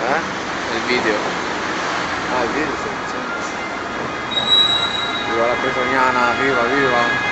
Nel video. Ah, il video sto dicendo. Viva la Petoniana, viva, viva!